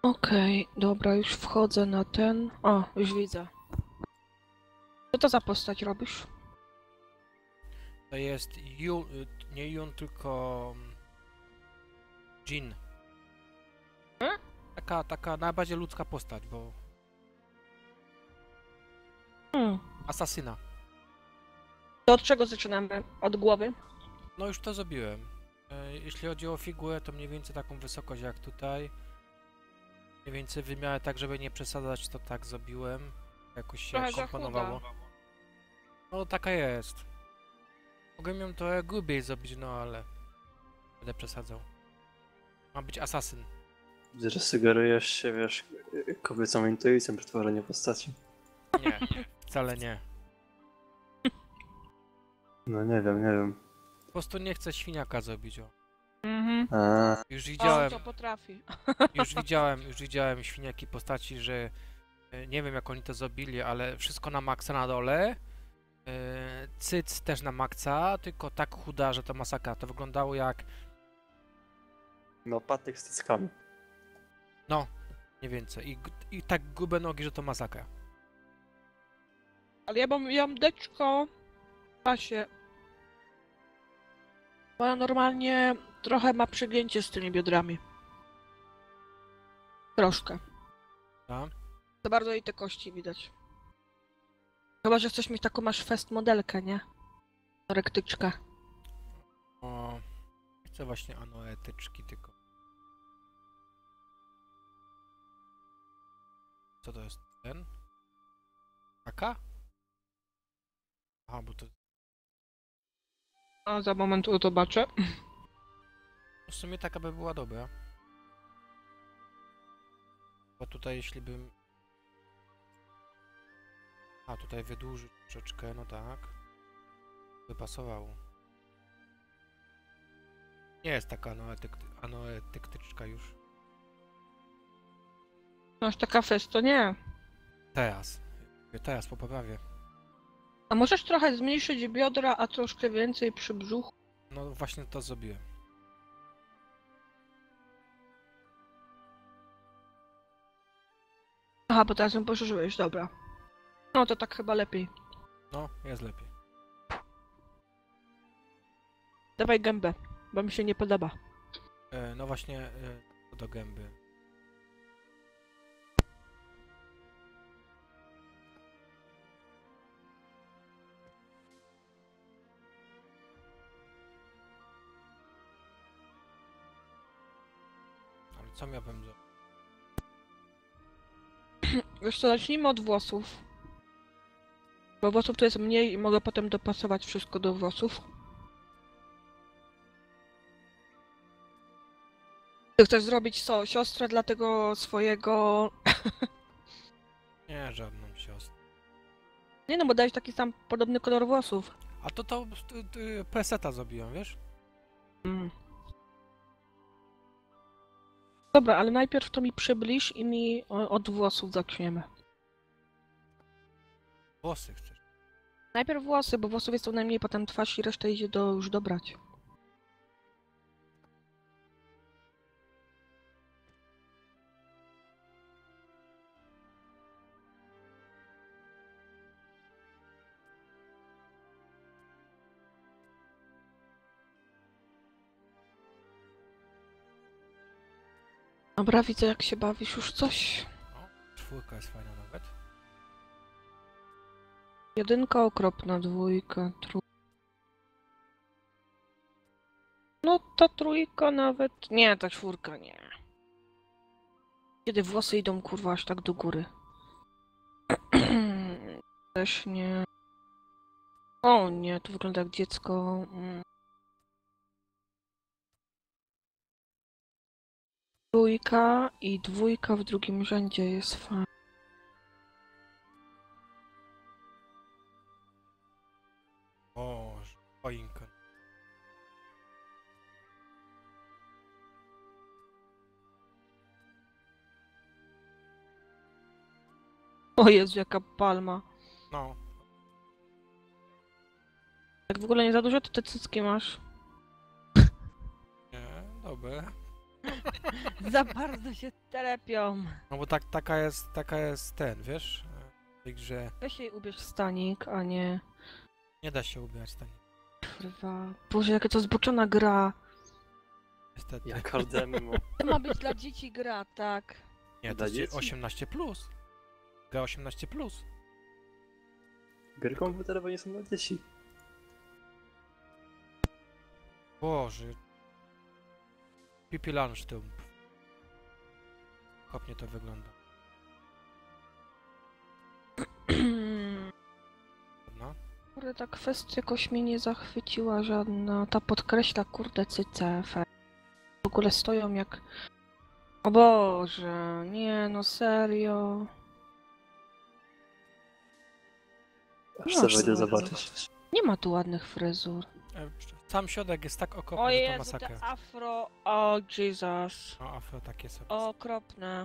Okej, dobra, już wchodzę na ten. O, już widzę. Co to za postać robisz? To jest nie Yun, tylko Jin. Taka najbardziej ludzka postać, bo Hmm. asasyna. To od czego zaczynamy? Od głowy? No już to zrobiłem. Jeśli chodzi o figurę, to mniej więcej taką wysokość jak tutaj. Mniej więcej wymiarę tak, żeby nie przesadzać, to tak zrobiłem. Jakoś się Trochę za komponowało. chuda. No taka jest. Mogę ją trochę grubiej zrobić, no ale będę przesadzał. Ma być asasyn. Widzę, że sugerujesz się, wiesz, kobiecą intuicją przy tworzeniu postaci. Nie, wcale nie. No nie wiem. Po prostu nie chcę świniaka zrobić, o. Mhm. Już O, widziałem, to potrafi. już widziałem świniaki postaci, że nie wiem jak oni to zrobili, ale wszystko na maksa na dole. Cyc też na maksa, tylko tak chuda, że to masakra. To wyglądało jak, No patyk z cyckami. no, nie więcej. I tak grube nogi, że to masakra. Ale ja mam jamdeczko w pasie. Bo ja normalnie trochę ma przegięcie z tymi biodrami. Troszkę. Tak? To bardzo jej te kości widać. Chyba, że chcesz mieć taką masz fest modelkę, nie? Rektyczkę. O, chcę właśnie anoetyczki tylko. Co to jest? Ten? Taka? Aha, bo to A za moment to zobaczę. w sumie taka by była dobra. Bo tutaj jeśli bym... A, tutaj wydłużyć troszeczkę, no tak. By pasowało. Nie jest taka anoetyktyczka już. Masz taka fest, to nie. Teraz po poprawie. A możesz trochę zmniejszyć biodra, a troszkę więcej przy brzuchu? No właśnie to zrobiłem. Aha, bo teraz ją poszerzyłeś, dobra. No to tak chyba lepiej. No, jest lepiej. Dawaj gębę, bo mi się nie podoba. No właśnie do gęby. Ale co miałbym zrobić? Wiesz co, zacznijmy od włosów. Bo włosów to jest mniej i mogę potem dopasować wszystko do włosów. Ty chcesz zrobić co? Siostrę dla tego swojego... Nie, żadną siostrę. Nie no, bo dałeś taki sam podobny kolor włosów. A to preseta zrobiłem, wiesz? Mm. Dobra, ale najpierw to mi przybliż i mi od włosów zaczniemy. Włosy chcesz. Najpierw włosy, bo włosów jest co najmniej, potem twarz i resztę idzie już dobrać. Dobra, widzę jak się bawisz już coś. No, czwórka jest fajna nawet. Jedynka okropna, dwójka, trójka. No ta trójka nawet... Nie, ta czwórka nie. Kiedy włosy idą kurwa aż tak do góry. Też nie. O nie, to wygląda jak dziecko. Trójka i dwójka w drugim rzędzie jest fajna. O, choinka. O Jezu, jaka palma. No, Jak w ogóle nie za dużo, to te cycki masz. nie, dobre. Za bardzo się telepią. No bo taka jest ten, wiesz? W tej grze Weź jej ubierz stanik, a nie... nie da się ubierać tak. Kurwa. Boże, jaka to zboczona gra. Niestety. Jak każde MMO. To ma być dla dzieci gra, tak. Nie, to Dla jest dzieci? 18 plus. Gra 18 plus. Gry komputerowe nie są dla dzieci. Boże. Pipi Landsztym. Kopnie to wygląda. No. Kurde, ta kwestia jakoś mnie nie zachwyciła żadna. Ta podkreśla, kurde, cyce. W ogóle stoją jak... O Boże, nie no serio. Aż No, sobie wejdę super. zobaczyć. Nie ma tu ładnych fryzur. Sam środek jest tak okropny, O że to Jezu, masakra. te afro... O Jesus. No, afro takie sobie. Okropne.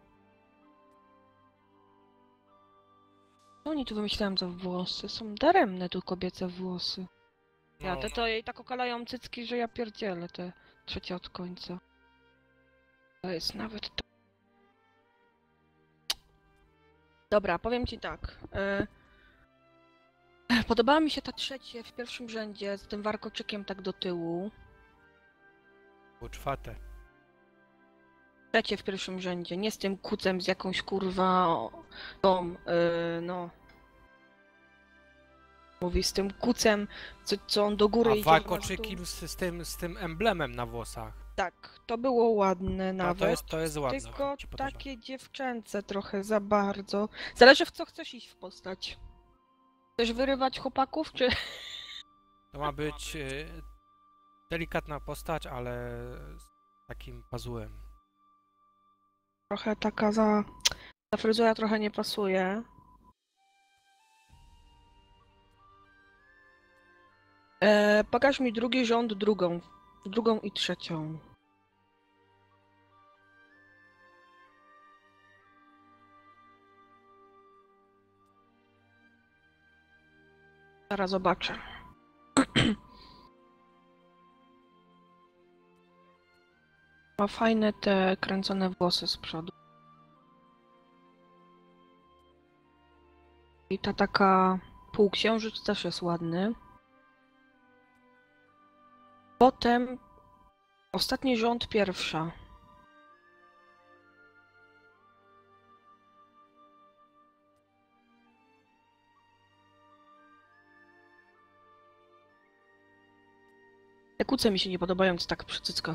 Co oni tu wymyślałem za włosy? Są daremne tu kobiece włosy. Ja, No, te to jej tak okalają cycki, że ja pierdzielę te trzecie od końca. To jest nawet to. Dobra, powiem ci tak. Podobała mi się ta trzecie w pierwszym rzędzie z tym warkoczykiem tak do tyłu. było czwarte. Trzecie w pierwszym rzędzie, nie z tym kucem z jakąś kurwa tą, no. Mówi z tym kucem, co on do góry A idzie. na dół. warkoczyki z tym emblemem na włosach. Tak, to było ładne No nawet. to jest ładne. Tylko ci podoba. takie dziewczęce trochę za bardzo. Zależy w co chcesz iść w postać. Chcesz wyrywać chłopaków, czy... To ma być delikatna postać, ale z takim pazurem. Trochę taka za... Ta fryzura trochę nie pasuje. Pokaż mi drugi rząd, drugą i trzecią. Zaraz zobaczę. Ma fajne te kręcone włosy z przodu. I ta taka półksiężyc też jest ładny. Potem ostatni rząd pierwsza. Te kuce mi się nie podobają, co tak przy cyckach.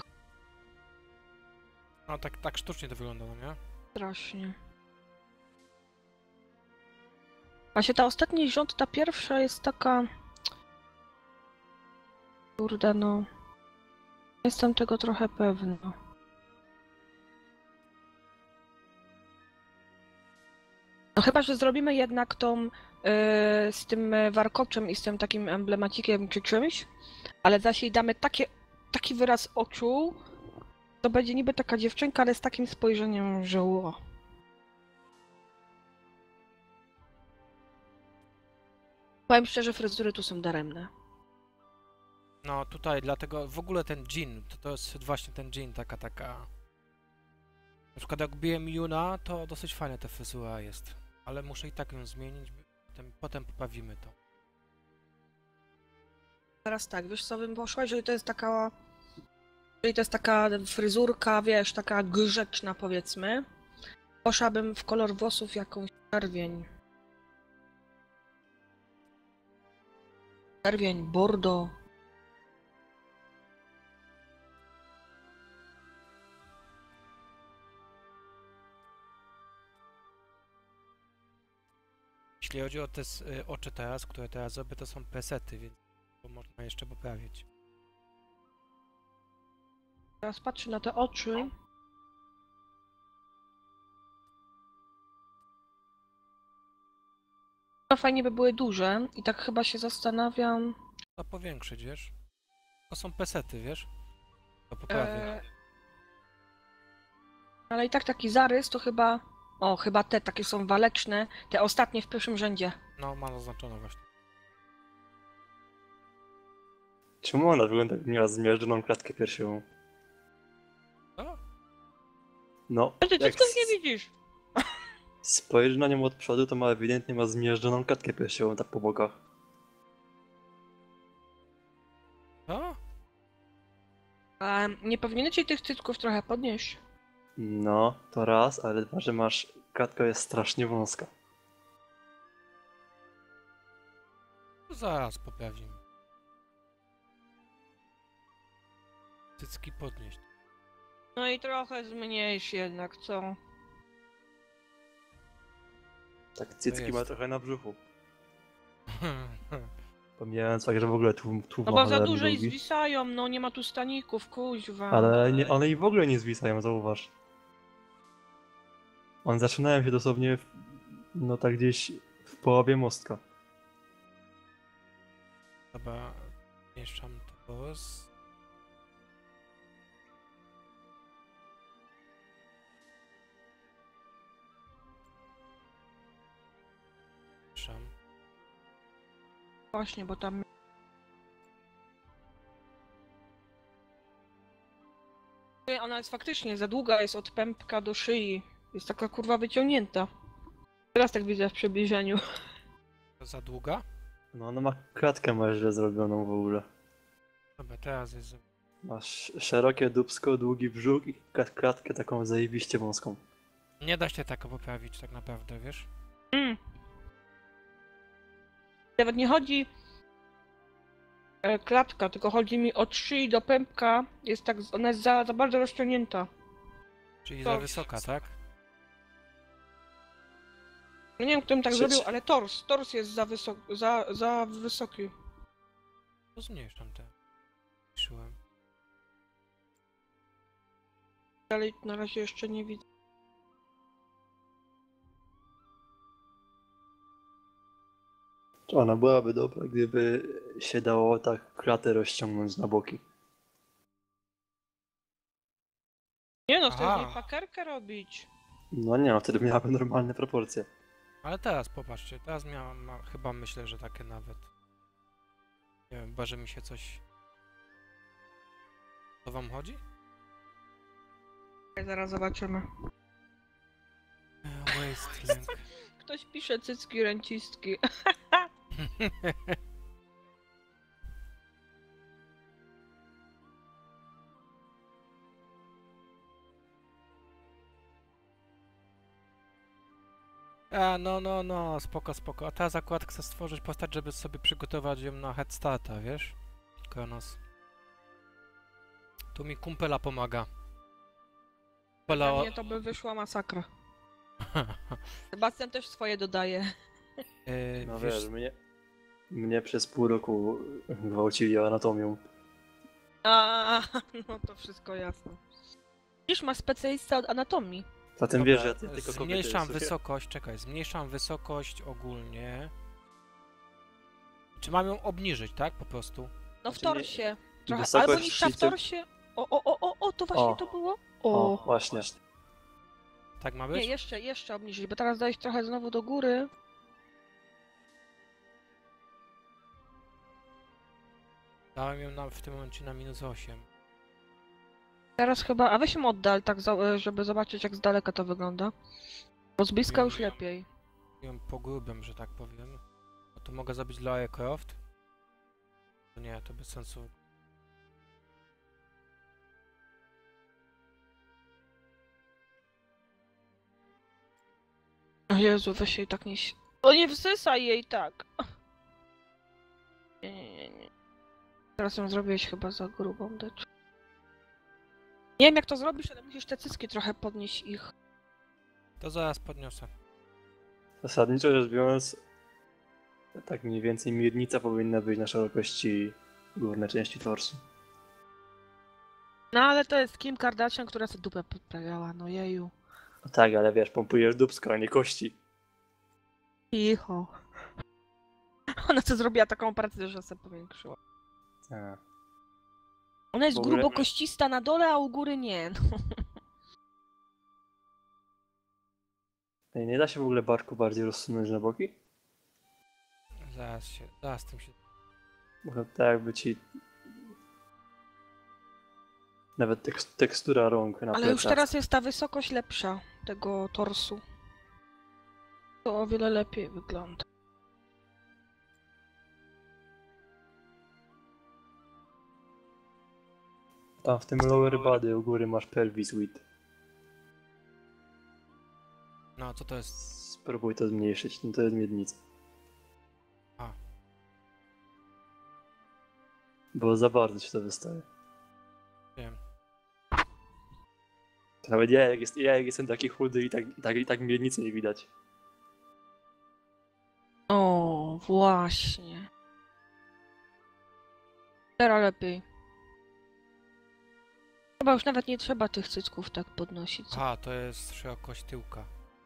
No tak sztucznie to wygląda, no nie? Strasznie. Właśnie ta ostatni rząd, ta pierwsza jest taka... Kurde no... Jestem tego trochę pewna. No chyba, że zrobimy jednak tą z tym warkoczem i z tym takim emblemacikiem czy czymś, ale zaś jej damy taki wyraz oczu, to będzie niby taka dziewczynka, ale z takim spojrzeniem, że ło. Powiem szczerze, fryzury tu są daremne. No tutaj dlatego w ogóle ten Jin, to jest właśnie ten Jin, taka. Na przykład jak biłem Yuna, to dosyć fajna ta fryzura jest. Ale muszę i tak ją zmienić, potem poprawimy to. Teraz tak, wiesz co bym poszła, jeżeli to jest taka... Jeżeli to jest taka fryzurka, wiesz, taka grzeczna powiedzmy, poszłabym w kolor włosów jakąś czerwień. Czerwień, bordo. Jeśli chodzi o te oczy teraz, które teraz zrobię, to są presety, więc to można jeszcze poprawić. Teraz patrzę na te oczy. No fajnie by były duże i tak chyba się zastanawiam. To powiększyć, wiesz? To są presety, wiesz? To poprawię. Ale i tak taki zarys to chyba... O, chyba te takie są waleczne, te ostatnie w pierwszym rzędzie. No, ma zaznaczone właśnie. Czemu ona wygląda jak miała zmierzoną klatkę piersiową? No, No, A ty jak dziecko nie widzisz. spojrzysz na nią od przodu, to ewidentnie ma zmierzczoną klatkę piersiową tak po bokach. Co? A nie powinieneś jej tych cycków trochę podnieść? No, to raz, ale dwa, że masz... Klatka jest strasznie wąska. To zaraz poprawimy. Cycki podnieść. No i trochę zmniejsz jednak, co? Tak cycki jest. ma trochę na brzuchu. Pomijając fakt, że w ogóle tu No ma bo za cholernie dużo i długi. zwisają, no nie ma tu staników, kuźwa. Ale nie, one i w ogóle nie zwisają, zauważ. One zaczynają się dosłownie, no tak gdzieś w połowie mostka. Chyba mieszczam to z... Mieszczam. Właśnie, bo tam... Ona jest faktycznie za długa, jest od pępka do szyi. Jest taka kurwa wyciągnięta. Teraz tak widzę w przybliżeniu. To za długa? No ona ma klatkę ma źle zrobioną w ogóle. Dobra, teraz jest... Masz szerokie dupsko, długi brzuch i klatkę taką zajebiście wąską. Nie da się tak poprawić tak naprawdę, wiesz? Nawet nie chodzi klatka, tylko chodzi mi od szyi do pępka. Jest tak, ona jest za bardzo rozciągnięta. Czyli To- za wysoka, tak? No nie wiem, kto bym tak Trzeci. zrobił, ale tors jest za wysoki. To zmniejszam te. Zmniejszyłem. Dalej na razie jeszcze nie widzę. Ona byłaby dobra, gdyby się dało tak klatę rozciągnąć na boki. Nie no, chcę z Aha. niej pakerkę robić. No nie, no wtedy miałaby normalne proporcje. Ale teraz popatrzcie, teraz chyba myślę, że takie nawet. Nie wiem, chyba że mi się coś. Co wam chodzi? Zaraz zobaczymy. Wasteland. Ktoś pisze cycki ręcistki. A, no, spoko, spoko. A teraz akurat chcę stworzyć postać, żeby sobie przygotować ją na head starta, wiesz? Kronos. Tu mi kumpela pomaga. Kumpela Dla mnie to by wyszła masakra. Sebastian też swoje dodaje. No wiesz, wiesz, mnie przez pół roku gwałcili anatomią. A, no to wszystko jasne. Widzisz, ma specjalista od anatomii. Zatem dobra, wiesz, że ty tylko kobiety zmniejszam słuchaj. wysokość, czekaj, zmniejszam wysokość ogólnie. Czy mam ją obniżyć, tak? Po prostu. No w Znaczy nie- torsie. Trochę. wysokość Albo niższa w szczytu- torsie. O, to właśnie O. to było? O, właśnie. Tak ma Nie, być? jeszcze obniżyć, bo teraz dałeś trochę znowu do góry. Dałem ją w tym momencie na -8. Teraz chyba, a weź ją oddal, tak, żeby zobaczyć jak z daleka to wygląda. Bo z bliska już Wiem. lepiej. Ją pogrubiam, że tak powiem. A to mogę zrobić dla Aircraft? To nie, to bez sensu. O Jezu, weź jej tak nie... O nie wsysaj jej tak! Nie. Teraz ją zrobiłeś chyba za grubą deczkę. Nie wiem jak to zrobisz, ale musisz te cycki trochę podnieść ich. To zaraz podniosę. Zasadniczo rzecz biorąc, tak mniej więcej miednica powinna być na szerokości górnej części torsu. No ale to jest Kim Kardashian, która sobie dupę podprawiała, no jeju. No tak, ale wiesz, pompujesz dupsko, a nie kości. Cicho. Ona co zrobiła taką operację, że sobie powiększyła. Tak. Ona jest W ogóle- grubo koścista na dole, a u góry nie. No. Ej, nie da się w ogóle barku bardziej rozsunąć na boki? Zaraz tym się... Bo tak jakby ci... Nawet tekstura rąk na Ale już plecach. teraz jest ta wysokość lepsza tego torsu. To o wiele lepiej wygląda. Tam w tym lower body u góry masz pelvis width. No, co to jest? Spróbuj to zmniejszyć, no to jest miednica. A. Bo za bardzo ci to wystaje. Wiem. To nawet ja jak jestem taki chudy i tak miednicy nie widać. O, właśnie. Teraz lepiej. Chyba już nawet nie trzeba tych cycków tak podnosić. Aha, to jest szerokość tyłka.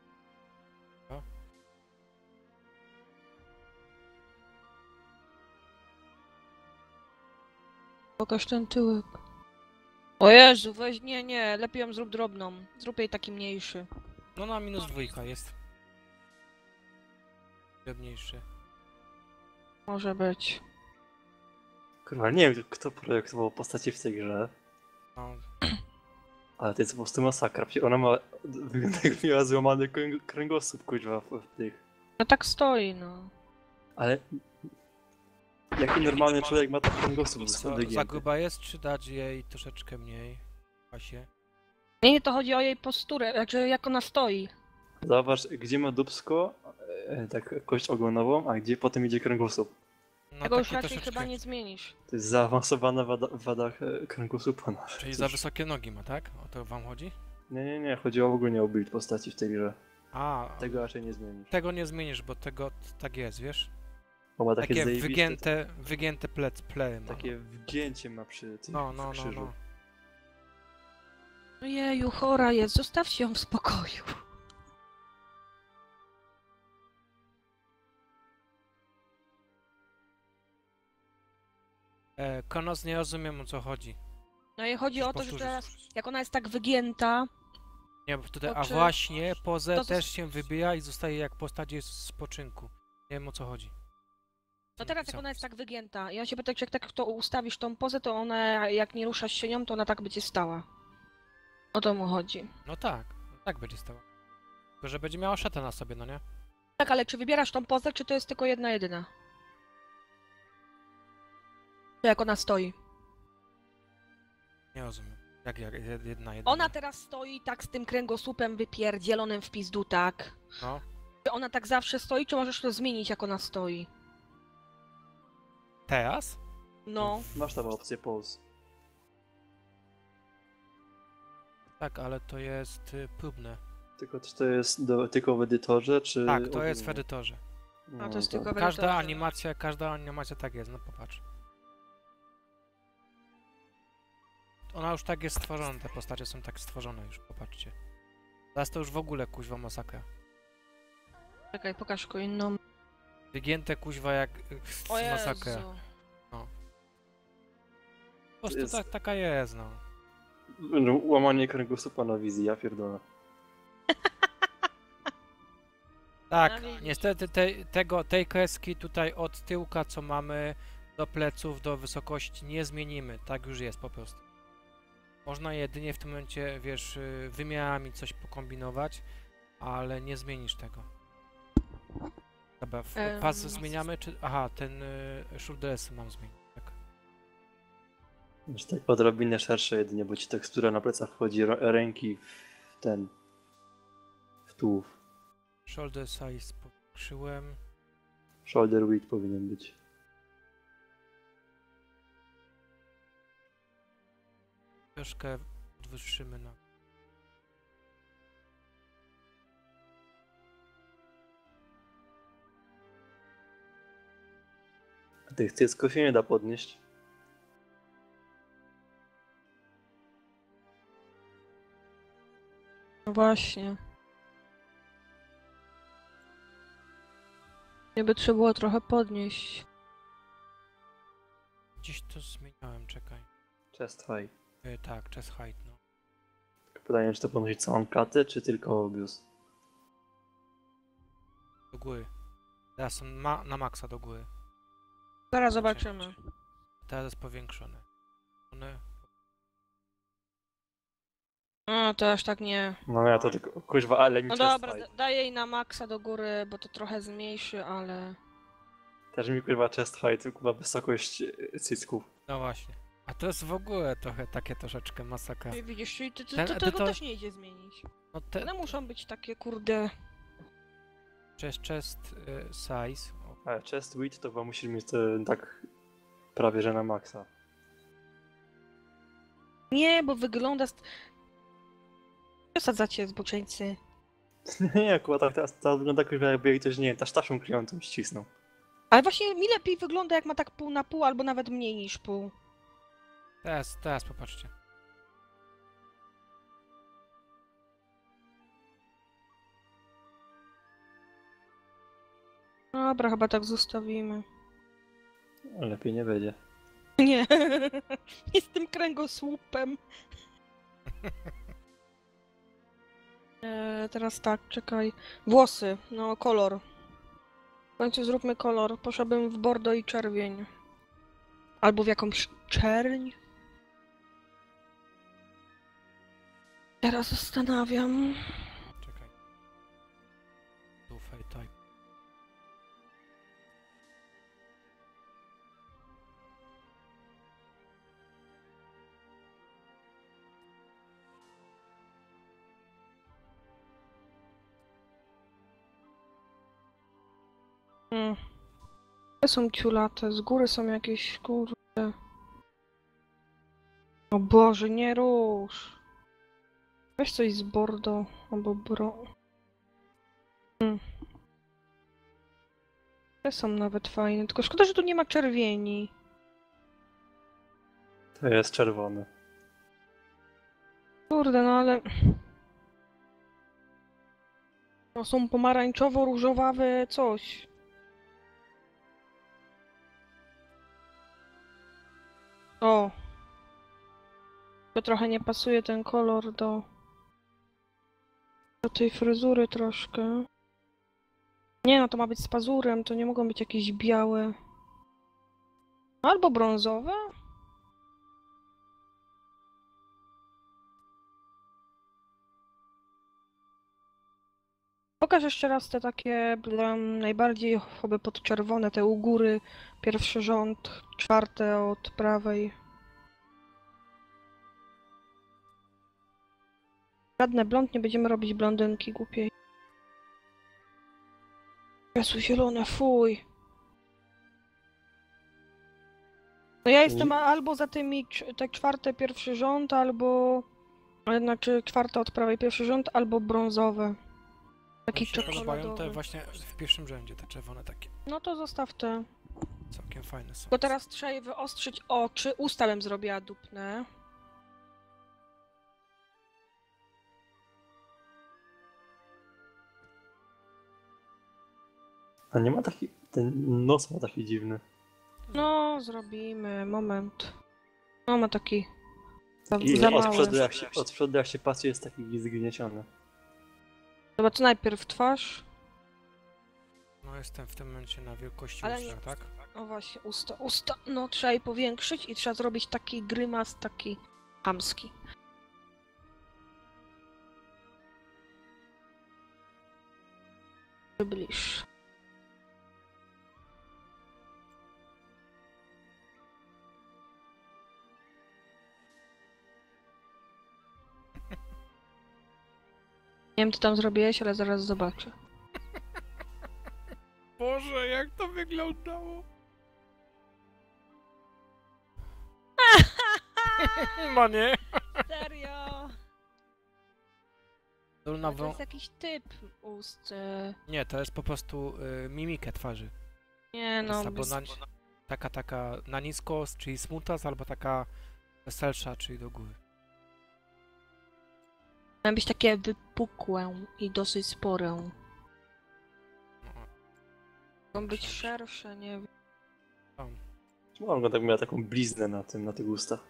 Pokaż ten tyłek. O Jezu, weź, nie, lepiej ją zrób drobną. Zrób jej taki mniejszy. No na -2 jest. Drobniejszy. Może być. Kurwa, nie wiem kto projektował postacie w tej grze, No, ale to jest po prostu masakra. Przecież ona ma... wygląda jakby miała złamany kręgosłup, kuźwa, w tych. No tak stoi, no. Ale... Jaki normalny człowiek ma taki kręgosłup za wygięty? gruba jest, czy dać jej troszeczkę mniej? Właśnie. Nie, to chodzi o jej posturę, znaczy jak ona stoi. Zobacz, gdzie ma dupsko, tak kość ogonową, a gdzie potem idzie kręgosłup. No, Tego już taki raczej troszeczkę. chyba nie zmienisz. To jest zaawansowana w wadach kręgosłupa. No. Czyli za wysokie nogi ma, tak? O to wam chodzi? Nie, chodziło ogólnie o build postaci w tej grze. A, Tego raczej nie zmienisz. tego nie zmienisz, bo tego tak jest, wiesz? Bo ma takie Takie zajebiste, wygięte plery ma. takie wgięcie ma przy tym No. krzyżu. Jeju, chora jest, zostawcie ją w spokoju. Konos, nie rozumiem, o co chodzi. No i chodzi o to, że Powtórzyć. teraz, jak ona jest tak wygięta, Nie, bo tutaj, To a czy- właśnie pozę to też się wybija i zostaje jak postać jest w spoczynku. Nie wiem, o co chodzi. no teraz jak ona jest tak wygięta i on się pyta, czy jak tak to ustawisz tą pozę, to ona, jak nie ruszasz się nią, to ona tak będzie stała. O to mu chodzi. No tak będzie stało. Tylko, że będzie miała szatę na sobie, no nie? Tak, ale czy wybierasz tą pozę, czy to jest tylko jedna jedyna? Czy jak ona stoi? Nie rozumiem. Jak jedna. Ona teraz stoi tak z tym kręgosłupem wypierdzielonym w pizdu, tak? No. Czy ona tak zawsze stoi, czy możesz to zmienić, jak ona stoi? Teraz? No. Masz tam opcję pause. Tak, ale to jest próbne. Tylko czy to jest tylko w edytorze, czy... Tak, to jest w ogólnie? edytorze. No, A to jest to- tylko w Każda edytorze. animacja tak jest, no popatrz. Ona już tak jest stworzona, te postacie są tak stworzone już, popatrzcie. Teraz to już w ogóle kuźwa masakra. Czekaj, pokaż go inną. Wygięte kuźwa jak O masakra. Jezu. Po prostu Jest- taka jest, no. Łamanie kręgosłupa na wizji, ja pierdolę. Tak, No widzisz. niestety tej kreski tutaj od tyłka, co mamy do pleców, do wysokości nie zmienimy. Tak już jest po prostu. Można jedynie w tym momencie, wiesz, wymiarami coś pokombinować, ale nie zmienisz tego. Dobra, pas zmieniamy, czy... Aha, ten shouldersy mam zmienić, tak. Znaczy tak odrobinę szersze jedynie, bo ci tekstura na plecach wchodzi ręki w ten... w tułów. Shoulder size powiększyłem. Shoulder width powinien być. Troszkę podwyższymy na... A tych cycków się nie da podnieść. No właśnie. Nie by trzeba było trochę podnieść. Gdzieś to zmieniałem, czekaj. Chest high. Tak, chest height, no. Tylko pytanie, czy to podnosi całą katę, czy tylko biust? Do góry. Teraz są na maksa do góry. Zaraz zobaczymy. Teraz jest powiększone. One No to aż tak nie. No ja to tylko, kuźwa, ale mi No chest dobra, fight. daję jej na maksa do góry, bo to trochę zmniejszy, ale... Też mi kuźwa chest fight, kuźwa wysokość cycków. No właśnie. A to jest w ogóle trochę takie troszeczkę masakra. I widzisz, czyli Ten tego edytor- też nie idzie zmienić. No te One muszą być takie, kurde... chest size. O, Ale chest width to chyba musisz mieć tak prawie że na maksa. Nie, bo wygląda... Przesadzacie, zboczeńcy. Nie, kuźwa, tak teraz wygląda kuźwa jakby jej coś, nie wiem, taszczaszą kryjącą ścisnął. Ale właśnie mi lepiej wygląda, jak ma tak pół na pół, albo nawet mniej niż pół. teraz popatrzcie. Dobra, chyba tak zostawimy. Lepiej nie będzie. Nie, nie z tym kręgosłupem. Teraz tak, czekaj. Włosy, no kolor. W końcu zróbmy kolor. Poszłabym w bordo i czerwień. Albo w jakąś czerń. Teraz zastanawiam. Czekaj. Tu fade type. Te są ciulate, z góry są jakieś kurde. O Boże, nie rusz. Weź coś z bordo albo Te są nawet fajne, tylko szkoda, że tu nie ma czerwieni. To jest czerwony. Kurde, no ale... No są pomarańczowo-różowawe coś. O! To trochę nie pasuje ten kolor do tej fryzury troszkę. Nie no, to ma być z pazurem, to nie mogą być jakieś białe. Albo brązowe? Pokaż jeszcze raz te takie najbardziej chyba podczerwone, te u góry, pierwszy rząd, czwarte od prawej. Żadne blond, nie będziemy robić blondynki głupiej. Jezu, zielone, fuj. No ja jestem albo za tymi, tak czwarte pierwszy rząd, albo... Znaczy czwarte od prawej pierwszy rząd, albo brązowe. Taki Mi się podobają te czekoladowy. właśnie w pierwszym rzędzie, te czerwone takie. No to zostaw te. Całkiem fajne są. Tylko teraz trzeba je wyostrzyć oczy. Usta bym zrobiła dupne. A nie ma taki, ten nos ma taki dziwny. No, zrobimy. Moment. No, ma taki... I za od mały. przodu jak się patrzy jest taki zgnieciony. Dobra, to najpierw twarz. No jestem w tym momencie na wielkości Ale usta, nie- tak? O właśnie, usta. No, trzeba je powiększyć i trzeba zrobić taki grymas, taki chamski. Przybliż. Nie wiem, co tam zrobiłeś, ale zaraz zobaczę. Boże, jak to wyglądało! No nie! Serio? Dolna To jest jakiś typ ust. Nie, to jest po prostu mimikę twarzy. Nie No, no, albo taka na nisko, czyli smutas, albo taka weselsza, czyli do góry. mają być takie wypukłe i dosyć spore. No, Mogą być Dobrze. szersze, nie wiem. Mogą tak miała taką bliznę na tych ustach.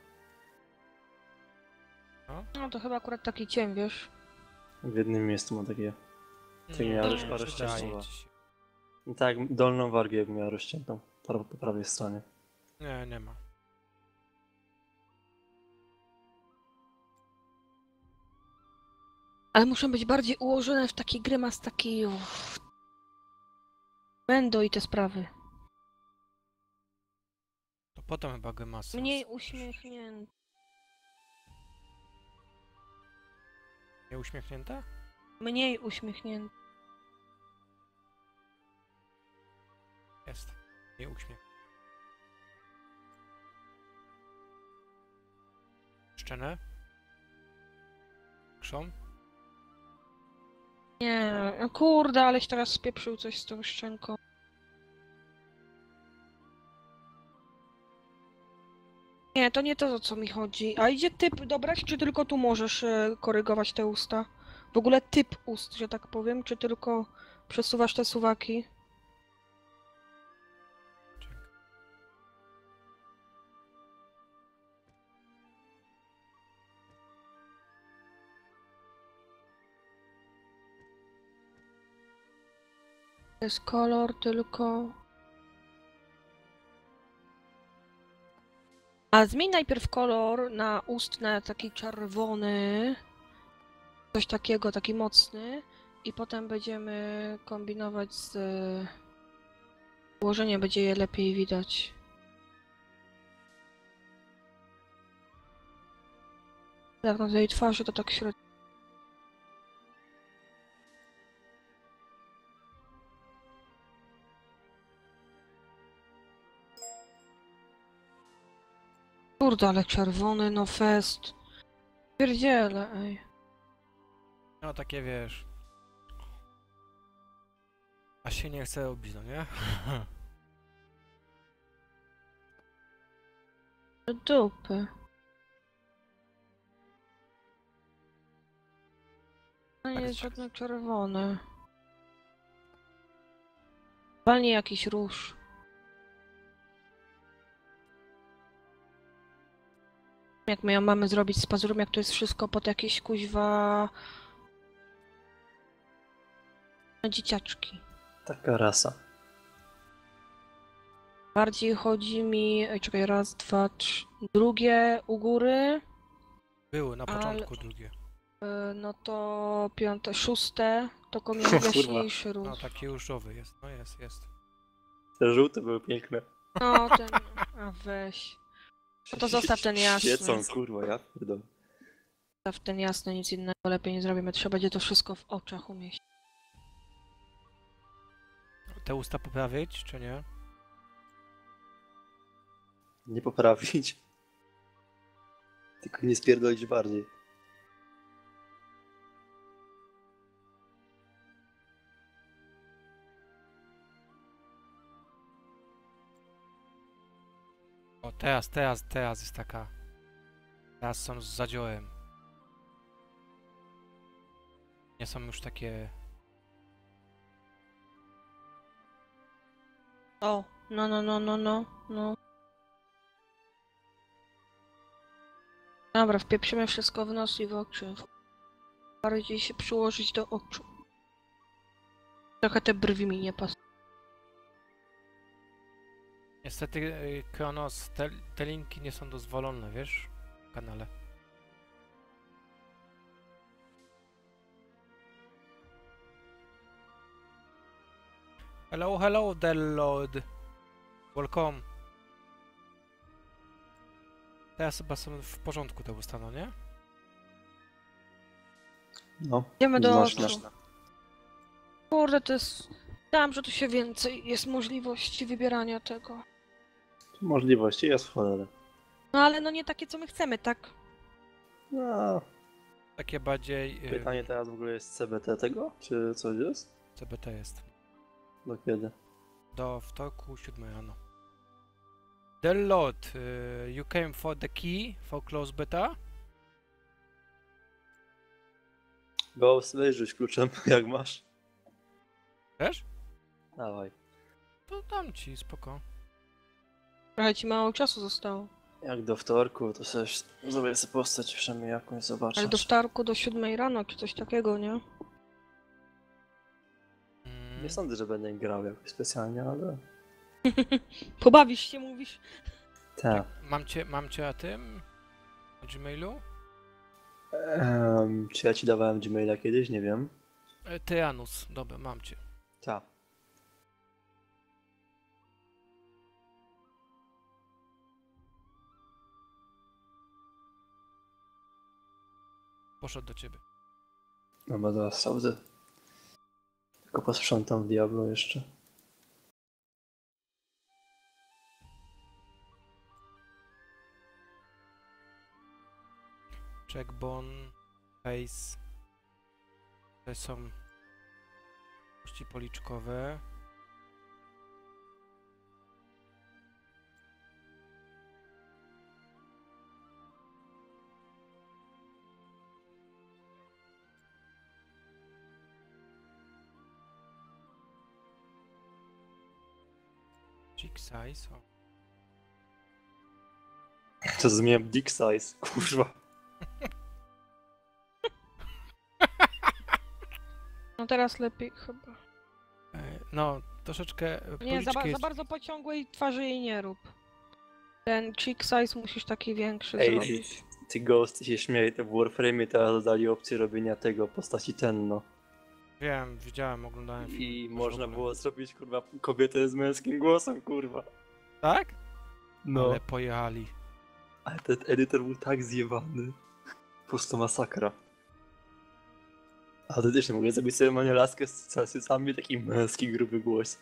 No to chyba akurat taki cień, wiesz. W jednym miejscu ma takie. Ty miałeś parę przydaje ścieżek. ci się. No tak, dolną wargę jak miała rozciętą. Po prawej stronie. Nie, nie ma. Ale muszą być bardziej ułożone w taki grymas, taki... Mendo i te sprawy. To potem chyba grymasy. Mniej uśmiechnięte. Nie uśmiechnięte? Mniej uśmiechnięte. Jest. Nie uśmiech. Szczenę? Krzą? Nie, no kurde, aleś teraz spieprzył coś z tą szczęką. Nie, to nie to, o co mi chodzi. A idzie typ dobrać, czy tylko tu możesz korygować te usta? W ogóle typ ust, że tak powiem, czy tylko przesuwasz te suwaki? Czekaj. To jest kolor tylko... A zmień najpierw kolor na ust na taki czerwony. Coś takiego, taki mocny. I potem będziemy kombinować z... Ułożenie będzie je lepiej widać. Tak, na tej twarzy to tak średnio. Kurde, ale czerwony, no fest. Pierdziele, ej. No takie wiesz. A się nie chce obić, no nie? Do dupy. To nie Tak, jest tak. żadne czerwone. Walnie jakiś róż. Jak my ją mamy zrobić z pazurem, jak to jest wszystko pod jakieś kuźwa... dzieciaczki. Taka rasa. Bardziej chodzi mi... Ej, czekaj, raz, dwa, trzy... Drugie u góry. Były na Ale- początku drugie. No to piąte, szóste. To miał Kurwa. jaśniejszy róż. No taki różowy jest. No jest. Te żółte były piękne. No ten... A weź. No to zostaw ten jasny. Świecą, kurwa, ja pierdolę. Zostaw ten jasny, nic innego lepiej nie zrobimy. Trzeba będzie to wszystko w oczach umieścić. Te usta poprawić, czy nie? Nie poprawić. Tylko nie spierdolić bardziej. O, teraz jest taka. Teraz są z zadziorem. Nie są już takie... O, no. Dobra, wpieprzymy wszystko w nos i w oczy. Bardziej się przyłożyć do oczu. Trochę te brwi mi nie pasują. Niestety, Kronos, te linki nie są dozwolone, wiesz? W kanale. Hello, Delord. Welcome. Teraz chyba są w porządku te usta, no nie? No. Idziemy do Znasz, oczu. znasz. Kurde, to jest... Myślałam, że tu się więcej jest możliwości wybierania tego. Możliwości jest w cholerę. No ale no nie takie, co my chcemy, tak? No. Takie bardziej... Pytanie teraz w ogóle jest CBT tego? Czy coś jest? CBT jest. Do kiedy? Do wtorku 7 rano. Delord, you came for the key for close beta? Ghost, wyjrzyj kluczem, jak masz. Wiesz? Dawaj. To dam ci, spoko. Trochę ci mało czasu zostało. Jak do wtorku, to sobie zrobię sobie postać przynajmniej jakąś zobaczyć. Ale do wtorku do 7 rano, czy coś takiego, nie? Mm. Nie sądzę, że będę grał jakoś specjalnie, ale... Pobawisz się, mówisz? Tak. Mam cię na tym? Na Gmailu? Czy ja ci dawałem Gmaila kiedyś? Nie wiem. Tejanus, dobra, mam cię. Ta. Poszedł do ciebie. Dobra, zaraz sprawdzę. Tylko posprzątam w Diablo jeszcze. Checkbone, face. To są kości policzkowe. Cheek size. O. To zmieniam dick size, kurwa. No teraz lepiej chyba. No, troszeczkę Nie, za, policzki za jest... bardzo pociągłej twarzy jej nie rób. Ten cheek size musisz taki większy Ej, zrobić. ty Ghost się śmieje, to w Warframe'ie teraz dodali opcję robienia tego postaci Tenno. Wiem, widziałem, oglądałem film. I Też w można ogóle. było zrobić, kurwa, kobietę z męskim głosem, kurwa. Tak? No. Ale pojechali. Ale ten edytor był tak zjebany. Po prostu masakra. Ale też nie mogę zrobić sobie manię laskę z sami taki męski, gruby głos.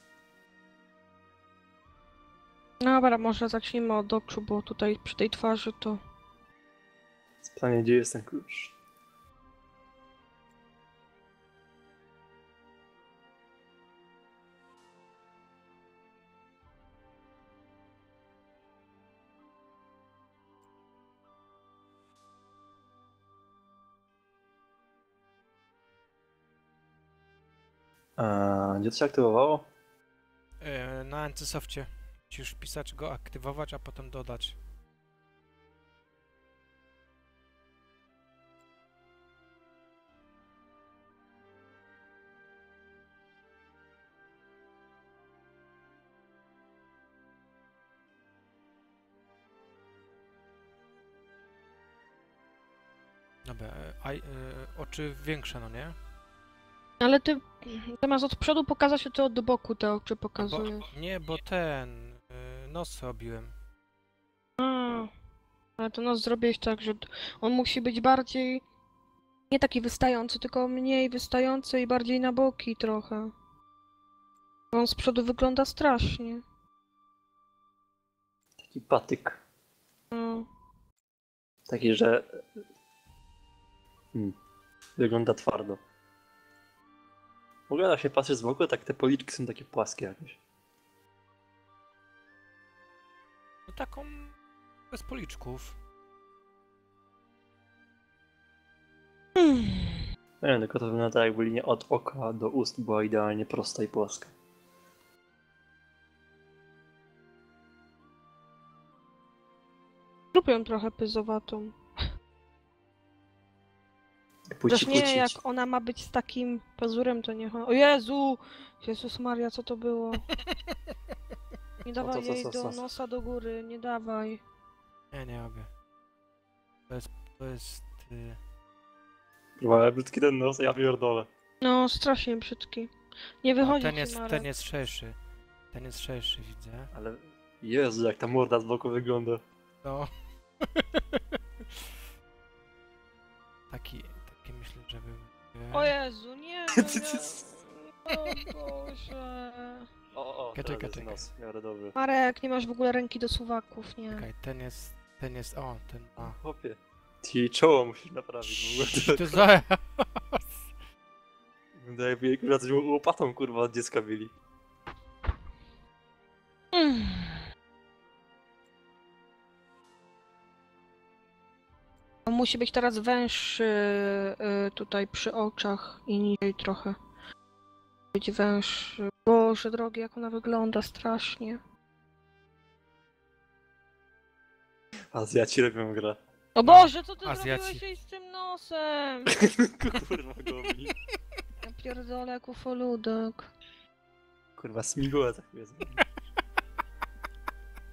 Dobra, może zacznijmy od oczu, bo tutaj przy tej twarzy to... Pytanie, gdzie jest ten klucz? Gdzie to się aktywowało? Na Ancysoftie musisz wpisać go, aktywować, a potem dodać. Dobra, oczy większe, no nie? Ale ty zamiast od przodu pokazać, to ty od boku te oczy Bo, pokazujesz. nie, bo ten nos robiłem. Ale to nos zrobiłeś tak, że on musi być bardziej... Nie taki wystający, tylko mniej wystający i bardziej na boki trochę. On z przodu wygląda strasznie. Taki patyk. No. Taki, że... Wygląda twardo. W ogóle jak się patrzy z boku, tak te policzki są takie płaskie jakieś. No taką bez policzków. Nie wiem, tylko to wygląda tak, jakby linia od oka do ust była idealnie prosta i płaska. Lubię trochę pyzowatą. Puci, Zresztą nie, jak ona ma być z takim pazurem, to niech ona... O Jezu! Jezus Maria, co to było? Nie dawaj jej do nosa do góry, nie dawaj. Nie robię. To jest... Ale brzydki ten nos, ja pierdolę. No, strasznie brzydki. Nie wychodzi ten jest szerszy. Ten jest szerszy, widzę. Ale Jezu, jak ta morda z boku wygląda. No. taki myślę, że był... O Jezu, nie! O Boże. O, Czekaj, teraz jest czekaj. nos, w miarę dobry. Marek, nie masz w ogóle ręki do suwaków, nie? Czekaj, ten jest, ten ma... Chłopie, ty czoło musisz naprawić w ogóle. To za... Wydaje mi się, kurwa, coś łopatą, kurwa, od dziecka bili. On musi być teraz węższy tutaj przy oczach i niżej trochę. Być węższy. Boże drogi, jak ona wygląda strasznie. Azjaci robią grę. O Boże, co ty Azjaci. zrobiłeś jej z tym nosem? Kurwa, gobli. Ja pierdolę jak ufoludek. Kurwa, smigłe tak jest.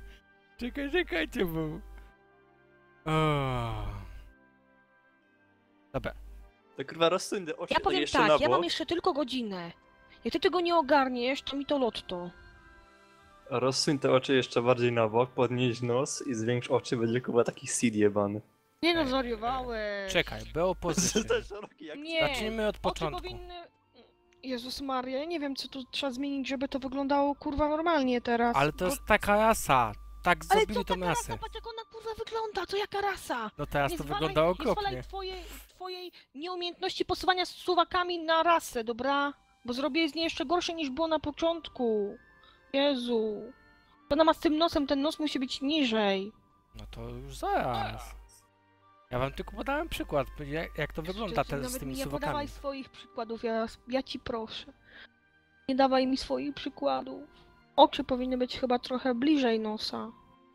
Czekajcie, bo... Dobra. To kurwa rozsuń te oczy Ja to powiem jeszcze tak, na ja mam bok. jeszcze tylko godzinę. Jak ty tego nie ogarniesz, to mi to lotto. Rozsuń te oczy jeszcze bardziej na bok, podnieś nos i zwiększ oczy, będzie kurwa taki seed jebany. Nie no, Ej, zwariowałeś. Czekaj, było position. Ten szeroki jak Nie. Zacznijmy od Oczy początku. powinny... Jezus Maria, ja nie wiem co tu trzeba zmienić, żeby to wyglądało kurwa normalnie teraz. Ale to jest taka rasa. Tak Ale zrobili co tą taka rasę. rasa? Patrz jak ona kurwa wygląda, to jaka rasa? No teraz Nie to zwalaj, wygląda nie zwalaj okropnie. twojej nieumiejętności posuwania z suwakami na rasę, dobra? Bo zrobię z niej jeszcze gorsze niż było na początku. Jezu. Ona ma z tym nosem, ten nos musi być niżej. No to już zaraz. Ja wam tylko podałem przykład, jak to wygląda Ty z nawet tymi mi nie suwakami. podawaj swoich przykładów, ja ci proszę. Nie dawaj mi swoich przykładów. Oczy powinny być chyba trochę bliżej nosa.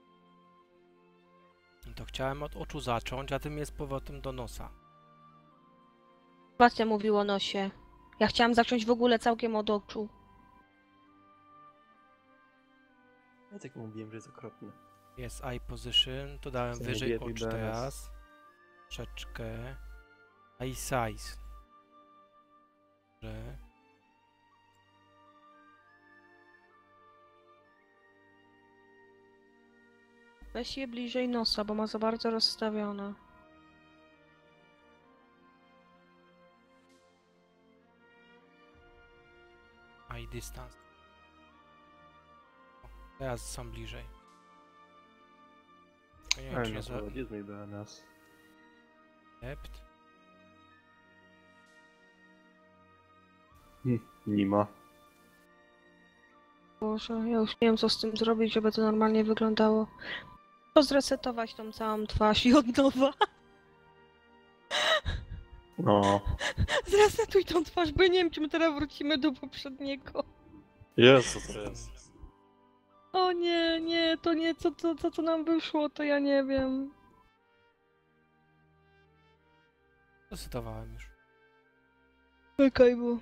No to chciałem od oczu zacząć, a tym jest powrotem do nosa. Sebastian mówił o nosie. Ja chciałam zacząć w ogóle całkiem od oczu. Ja tak mówiłem, że jest okropny. Jest eye position, to dałem Co wyżej nie wie, oczu BS. teraz. Troszeczkę. Eye size. Że... Weź je bliżej nosa, bo ma za bardzo rozstawione. Eye distance. O, teraz są bliżej. Tylko nie wiem, Ale czy no nie za... to gdzie jest mój BNS? Depth. Nie ma. Boże, ja już nie wiem co z tym zrobić, żeby to normalnie wyglądało. To zresetować tą całą twarz i od nowa. No. Zresetuj tą twarz, bo ja nie wiem, czy my teraz wrócimy do poprzedniego. Jezu, co to jest? O nie, nie, to nie, co nam wyszło, to ja nie wiem. Zdecydowałem już. Czekaj, bo...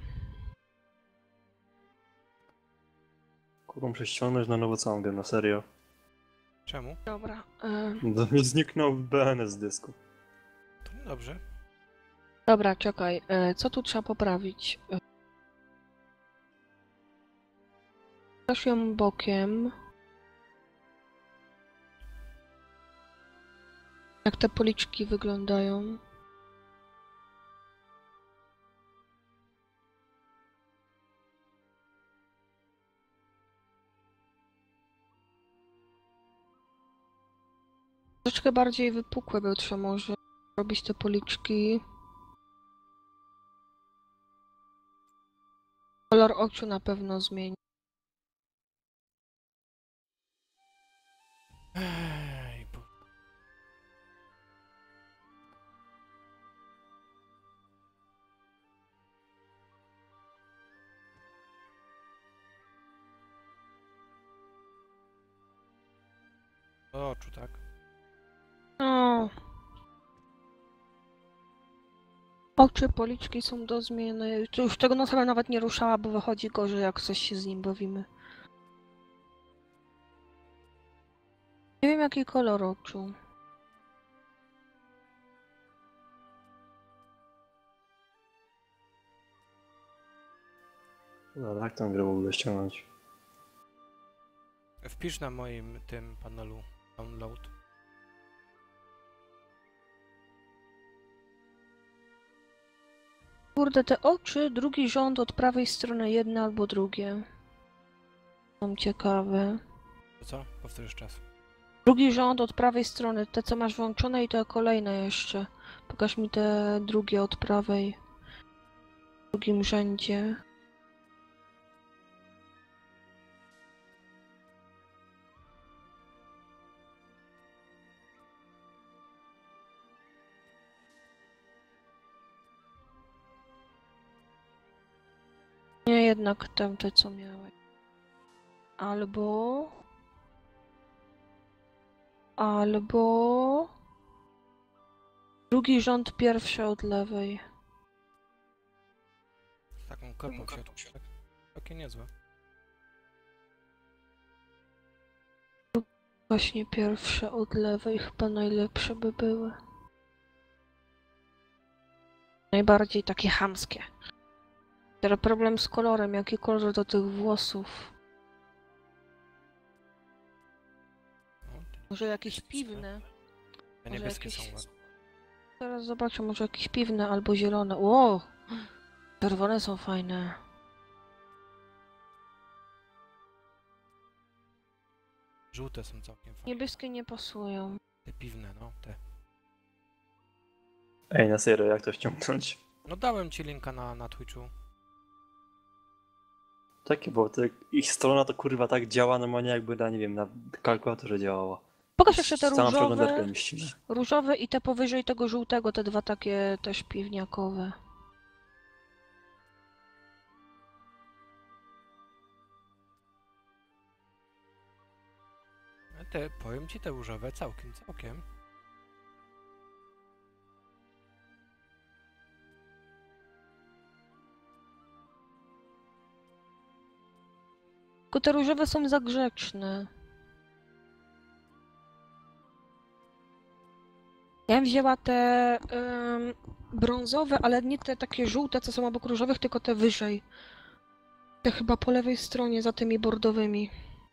Kurwa, muszę ściągnąć na nowo całą grę, na serio. Czemu? Dobra. To mi zniknął BNS z dysku. To niedobrze. Dobra, czekaj. Co tu trzeba poprawić? Dasz ją bokiem. Jak te policzki wyglądają. Troszeczkę bardziej wypukłe by trzeba może robić te policzki. Kolor oczu na pewno zmieni. Ej, bo... Do oczu, tak? O. Oczy, policzki są do zmiany. Tu już tego nosa bym nawet nie ruszała, bo wychodzi gorzej, jak coś się z nim bawimy. Nie wiem, jaki kolor oczu. No, jak tę grę w ogóle ściągnąć? Wpisz na moim tym panelu download. Kurde, te oczy, drugi rząd od prawej strony, jedne albo drugie. Są ciekawe. To co? Powtórz czas. Drugi rząd od prawej strony, te co masz włączone i te kolejne jeszcze. Pokaż mi te drugie od prawej. W drugim rzędzie. Nie, jednak tamte co miałeś. Albo... Drugi rząd, pierwszy od lewej. Z taką kopą w środku. Tak, takie niezłe. Właśnie pierwsze od lewej chyba najlepsze by były. Najbardziej takie chamskie. Teraz problem z kolorem, jaki kolor do tych włosów. No, Może jakieś piwne. te może niebieskie jakieś- są ładne. Teraz zobaczę, może jakieś piwne albo zielone. Ło! Czerwone są fajne. Żółte są całkiem fajne. Niebieskie nie pasują. Te piwne, no te. Ej, na serio, jak to ściągnąć? No dałem ci linka na Twitchu. Takie, bo ich strona to kurwa tak działa normalnie jakby na, nie wiem, na kalkulatorze działała. Pokaż jeszcze te Całą przeglądarkę różowe. mieścimy. Różowe i te powyżej tego żółtego, te dwa takie też piwniakowe. Te, powiem ci, te różowe całkiem. Tylko te różowe są za grzeczne. Ja bym wzięła te brązowe, ale nie te takie żółte, co są obok różowych, tylko te wyżej. Te chyba po lewej stronie, za tymi bordowymi.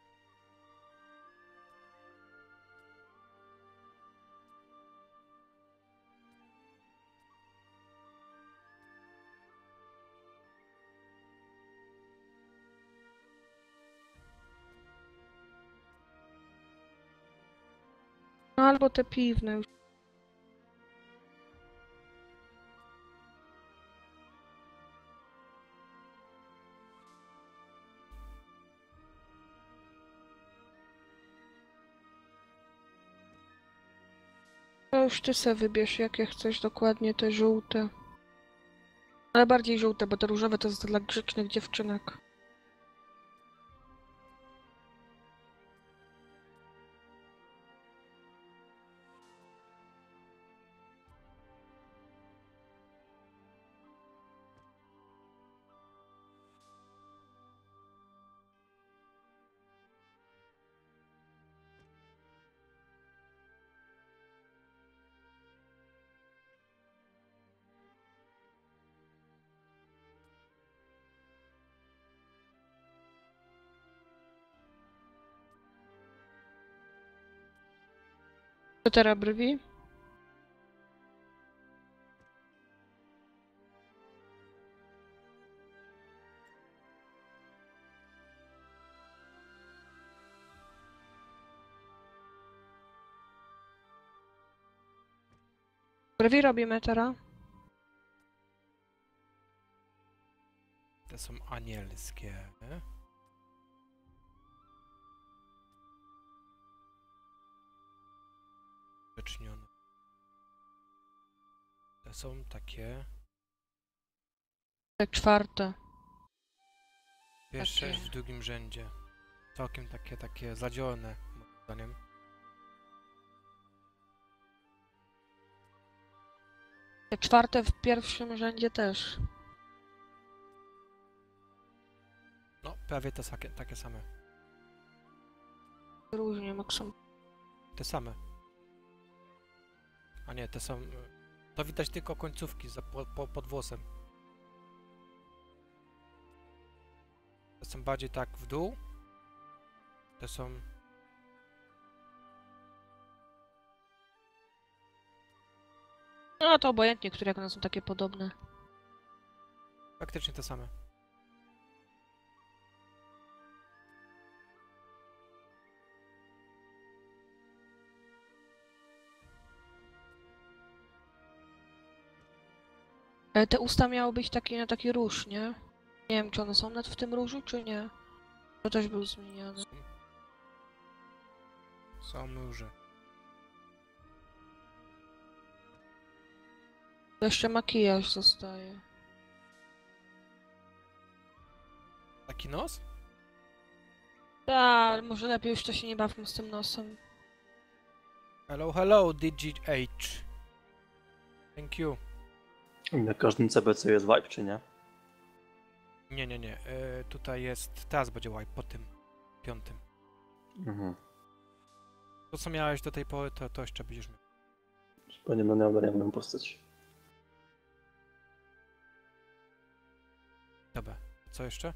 No, albo te piwne już. To już ty se wybierz, jakie chcesz dokładnie, te żółte. Ale bardziej żółte, bo te różowe to jest dla grzecznych dziewczynek. To teraz brwi? Brwi robimy teraz. Te są anielskie. Grzecznione. Te są takie... Te czwarte. Pierwsze Takie. w drugim rzędzie. Całkiem takie zadzielone, moim zdaniem. Te czwarte w pierwszym rzędzie też. No, prawie te takie same. Różnie, Maxim. Te same. A nie, te są... To widać tylko końcówki pod włosem. Te są bardziej tak w dół. Te są... No to obojętnie, które jak one są takie podobne. Praktycznie te same. Te usta miały być takie na taki róż, nie? Nie wiem, czy one są nawet w tym różu, czy nie. To też był zmieniany. Są róże. Jeszcze makijaż zostaje. Taki nos? Tak, może lepiej już to się nie bawmy z tym nosem. Hello, DGH. Thank you. Na każdym CBC jest vibe, czy nie? Nie. Tutaj jest... Teraz będzie wipe po tym. 5. Mhm. To co miałeś do tej pory, to jeszcze będziesz miał. Panie będę ogarniał moją postać. Dobra, co jeszcze?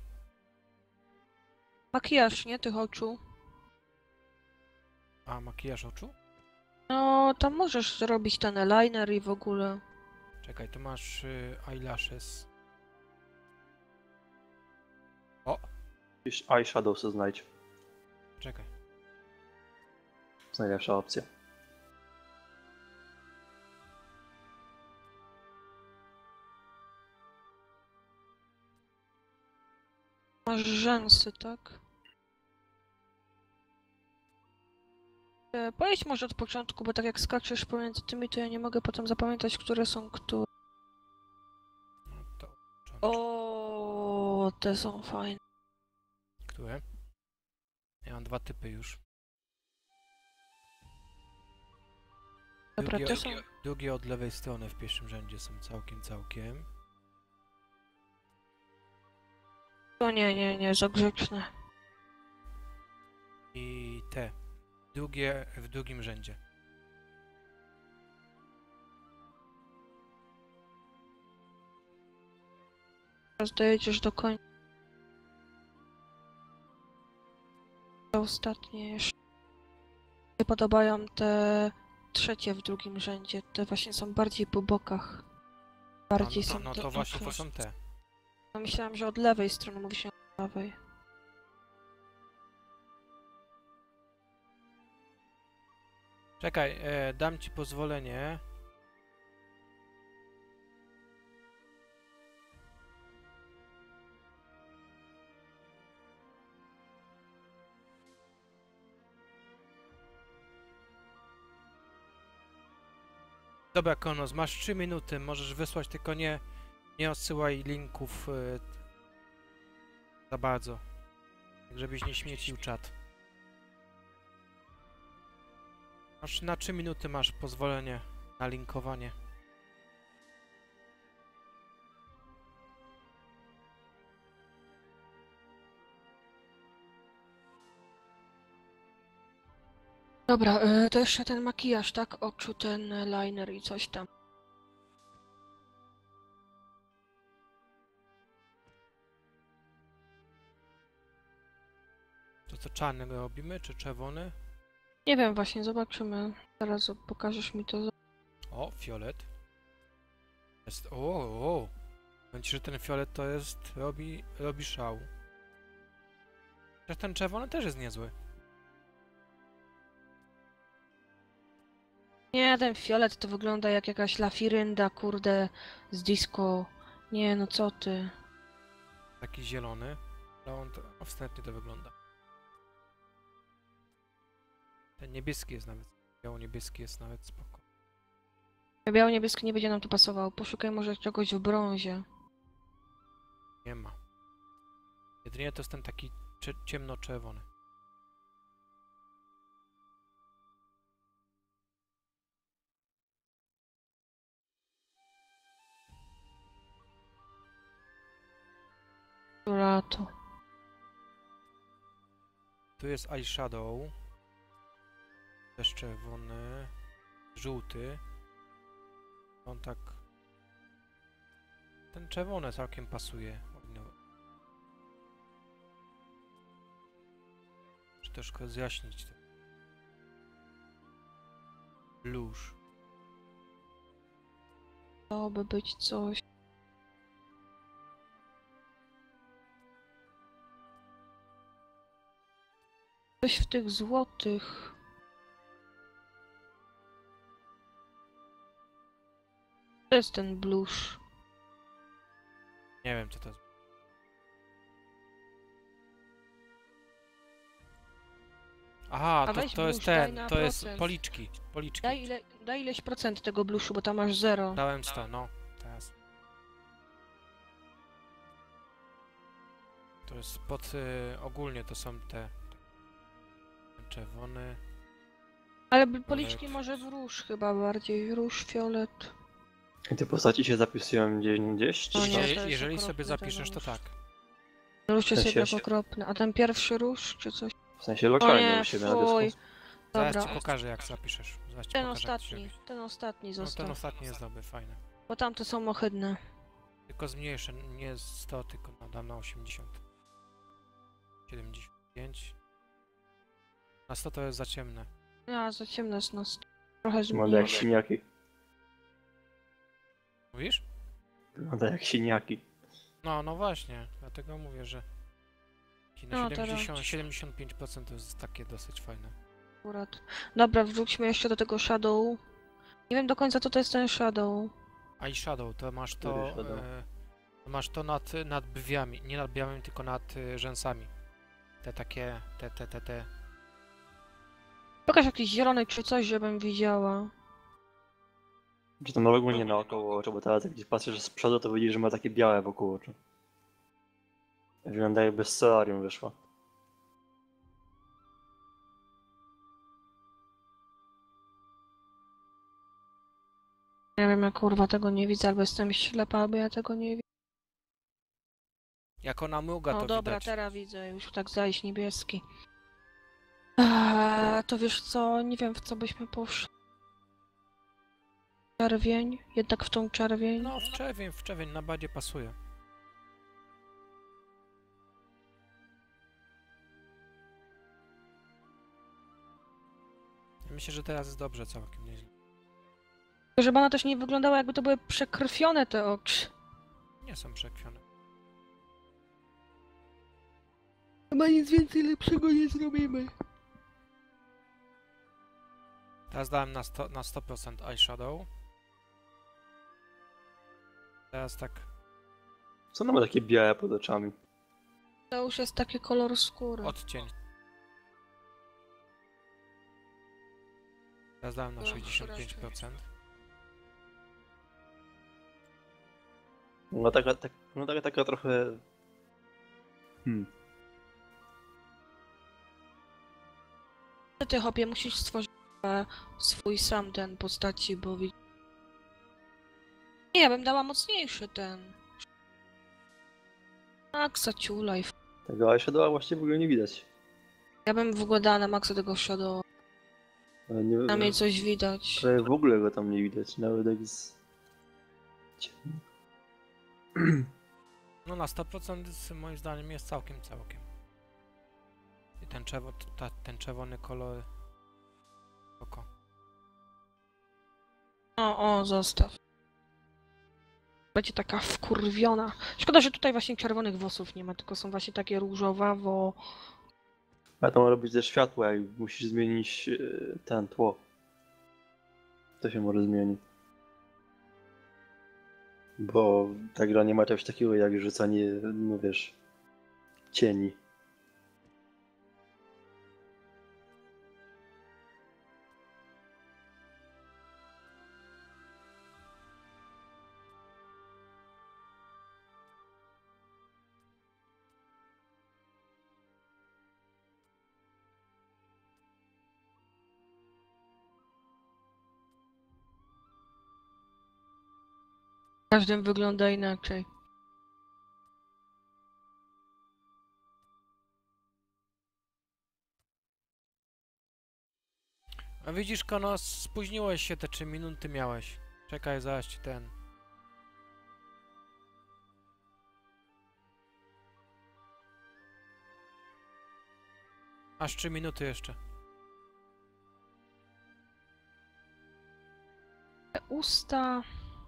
Makijaż, nie? Tych oczu. A, makijaż oczu? No, tam możesz zrobić ten eyeliner i w ogóle. Czekaj, tu masz eyelashes. Eyeshadow sobie znajdź. Czekaj. To jest najlepsza opcja. Masz rzęsy, tak? Pojedź może od początku, bo tak jak skaczesz pomiędzy tymi, to ja nie mogę potem zapamiętać, które są które. No to... O, te są fajne. Które? Ja mam 2 typy już. Dobra, te są... Długie od lewej strony w pierwszym rzędzie są całkiem. O nie, za grzeczne. I te. Długie w drugim rzędzie. Teraz dojedziesz do końca. Te ostatnie jeszcze. Mi się podobają te trzecie w drugim rzędzie. Te właśnie są bardziej po bokach. Bardziej są No te to właśnie oczu. to są te. No myślałam, że od lewej strony mówi się od prawej. Czekaj, dam ci pozwolenie. Dobra, Konos, masz 3 minuty, możesz wysłać, tylko nie odsyłaj linków za bardzo. Tak żebyś nie śmiecił czat. Na 3 minuty masz pozwolenie na linkowanie. Dobra, to jeszcze ten makijaż, tak? Oczu, ten liner i coś tam. To co, czarny robimy, czy czerwony? Nie wiem, właśnie, zobaczymy. Zaraz pokażesz mi to. O, fiolet. Jest, o. Powiem ci, że ten fiolet to jest, robi szał. Że ten czerwony też jest niezły. Nie, ten fiolet to wygląda jak jakaś lafirynda, kurde, z disco. Nie, no co ty. Taki zielony, ale on to wstępnie to wygląda. Ten niebieski jest nawet, biało-niebieski jest nawet spoko. Biało-niebieski nie będzie nam tu pasował. Poszukaj może czegoś w brązie. Nie ma. Jedynie to jest ten taki ciemno-czerwony. Która to? Tu jest eyeshadow. Też czerwony. Żółty. On tak... Ten czerwony całkiem pasuje. Czy troszkę zjaśnić to. Blush. Miałoby być coś. Coś w tych złotych. To jest ten blush. Nie wiem co to jest. Aha, A weź to jest blush, daj ten, na to jest procent. policzki. Daj ileś procent tego bluszu, bo tam masz 0. Dałem 100, no. Teraz. To jest ogólnie to są te... Ten czerwony. Ale policzki może w róż chyba bardziej. Róż, fiolet. I te postaci się zapisują gdzieś? No nie, Czy to jest Jeżeli okropne, sobie zapiszesz, to ten tak. Róż jest W sensie jednak okropny. A ten pierwszy róż, czy coś? w sensie O lokalnie nie, u siebie na fuj. dysku? Zaraz Dobra, ci pokażę jak zapiszesz. Zaraz ci ten pokażę, jak to się ostatni, robi. ten ostatni No został. ten ostatni jest dobry, fajny. Bo tamte są ohydne. Tylko zmniejszę, nie 100, tylko na dam na 80. 75. Na 100 to jest za ciemne. Ja, za ciemno jest nas. Trochę Wygląda jak zmniejszy. siniaki. Mówisz? Wygląda jak siniaki. No właśnie, dlatego mówię, że na No, teraz. 75% to jest takie dosyć fajne. Akurat. Dobra, wróćmy jeszcze do tego Shadow. Nie wiem do końca, co to jest ten Shadow. Eyeshadow, to masz Który to, shadow? masz to nad brwiami, nie nad brwiami, tylko nad rzęsami. Te takie, te. Pokaż jakiś zielony czy coś, żebym widziała. Czy to nowego nie naokoło oczu, bo teraz jak gdzieś patrzysz z przodu, to widzisz, że ma takie białe wokół oczu. Wygląda jakby z solarium wyszło. Nie wiem, jak kurwa tego nie widzę, albo jestem ślepa, albo ja tego nie widzę. Jak ona mruga, No to dobra, widać. teraz widzę, już tak zajść niebieski. To wiesz co, nie wiem w co byśmy poszli. Czerwień? Jednak w tą czerwień? No, w czerwień na badzie pasuje. Myślę, że teraz jest dobrze całkiem nieźle. Żeby ona też nie wyglądała, jakby to były przekrwione te oczy. Nie są przekrwione. Chyba nic więcej lepszego nie zrobimy. Teraz dałem na 100% eyeshadow. Teraz tak. Co ona ma takie białe pod oczami? To już jest taki kolor skóry. Odcień. Teraz dałem na O, 65%. No taka trochę... Ty, hopie, musisz stworzyć swój sam ten postaci, bo nie, ja bym dała mocniejszy ten. Maxa ciulaj. Tego eyeshadowa właściwie w ogóle nie widać. Ja bym w ogóle dała na maksa tego Shadow. Ale nie, Na mnie coś widać. prawie w ogóle go tam nie widać, nawet jak z... No na 100% moim zdaniem jest całkiem. I ten czerwony kolor... Oko. O, zostaw. Będzie taka wkurwiona. Szkoda, że tutaj właśnie czerwonych włosów nie ma, tylko są właśnie takie różowawo. Ale to ma robić ze światła, jak musisz zmienić ten tło. To się może zmieni. Bo ta gra nie ma czegoś takiego jak rzucanie, no wiesz, cieni. Każdym wygląda inaczej. A widzisz, Kono, spóźniłeś się, te 3 minuty miałeś. Czekaj, zaraz ci ten... Aż 3 minuty jeszcze. Te usta.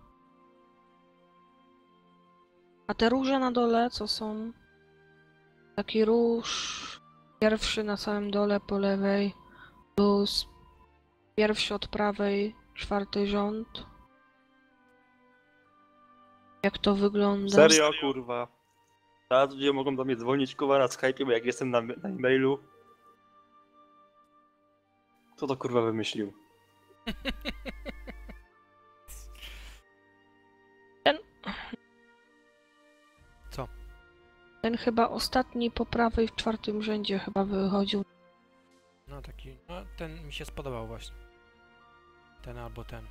A te róże na dole, co są? Taki róż. Pierwszy na samym dole po lewej. Plus pierwszy od prawej, czwarty rząd. Jak to wygląda? Serio, kurwa. Teraz ludzie mogą do mnie dzwonić, kurwa, na Skype'ie, bo jak jestem na e-mailu. Kto to kurwa wymyślił? Ten chyba ostatni po prawej w czwartym rzędzie chyba wychodził. No taki... No ten mi się spodobał właśnie. Ten albo ten.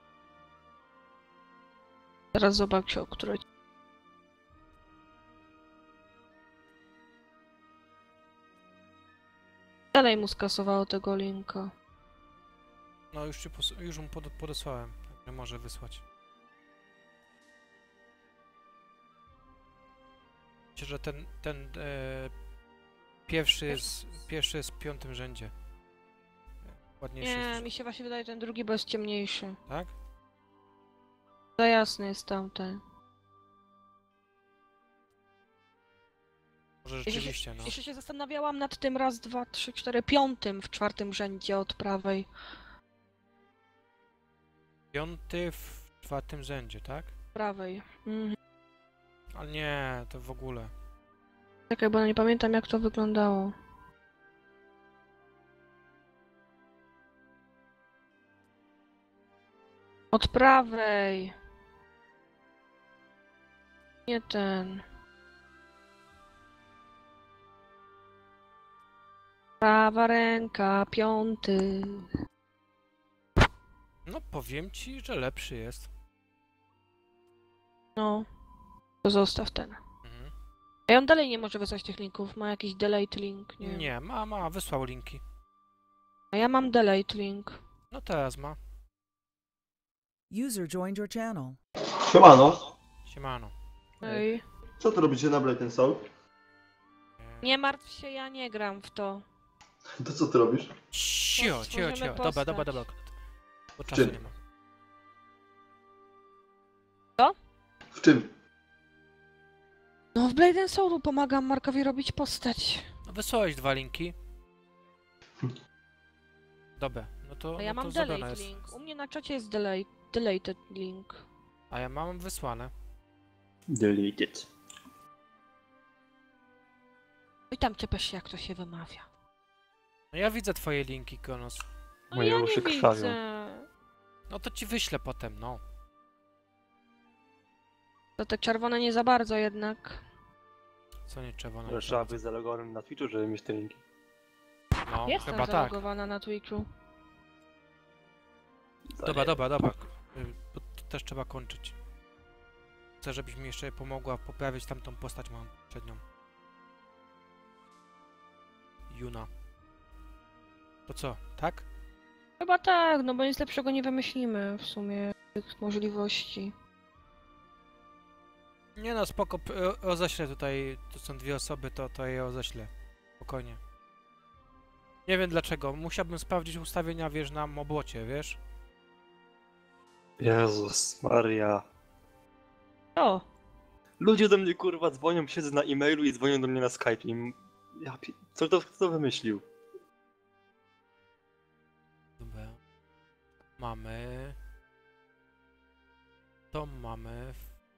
Teraz zobaczcie, o której. Dalej mu skasowało tego linka. No już mu podesłałem. Także może wysłać. Myślę, że ten pierwszy jest w 5. rzędzie. Ładniejszy Nie, jest. mi się właśnie wydaje ten drugi, bo jest ciemniejszy. Tak? Za jasny jest tamten. Może rzeczywiście, no. Jeszcze się zastanawiałam nad tym raz, 2, 3, 4, 5 w 4. rzędzie od prawej. 5. w 4. rzędzie, tak? Prawej. Mhm. Ale nie, to w ogóle. Czekaj, bo nie pamiętam jak to wyglądało. Od prawej. Nie ten. Prawa ręka, 5. No powiem ci, że lepszy jest. No. To zostaw ten. Mhm. A on dalej nie może wysłać tych linków. Ma jakiś delete link, nie wiem. Nie, ma, wysłał linki. A ja mam delete link. No teraz ma. User joined your channel. Siemano, Siemano. Ej. co tu robicie na Blade Soul? Nie martw się, ja nie gram w to. To co ty robisz? Cio. Tworzymy Dobra. postać. Bo czasu Czym? nie ma. W czym? No w Blade and Soulu pomagam Markowi robić postać. No wysłałeś 2 linki. Dobra, no to, A ja no mam to zrobione delete jest. link. U mnie na czacie jest deleted link. A ja mam wysłane. Deleted. I tam czepiasz się jak to się wymawia. No ja widzę twoje linki, Kronos. No Moje ja uszy nie krwawią. widzę. No to ci wyślę potem, no. To te czerwone nie za bardzo jednak. Co nie trzeba na Ale trzeba być zalogowanym na Twitchu, żeby mieć te linki. No, Jestem chyba tak. zalogowana na Twitchu. Dobra. Bo to też trzeba kończyć. Chcę, żebyś mi jeszcze pomogła poprawić tamtą postać moją poprzednią. Juna. To co, tak? Chyba tak, no bo nic lepszego nie wymyślimy w sumie tych możliwości. Nie no, spoko, roześlę tutaj, to są 2 osoby, to je roześlę. Spokojnie. Nie wiem dlaczego, musiałbym sprawdzić ustawienia, wiesz, na mobłocie, wiesz? Jezus Maria. O! Ludzie do mnie kurwa dzwonią, siedzę na e-mailu i dzwonią do mnie na Skype i... kto to wymyślił? Dobra. Mamy... To mamy...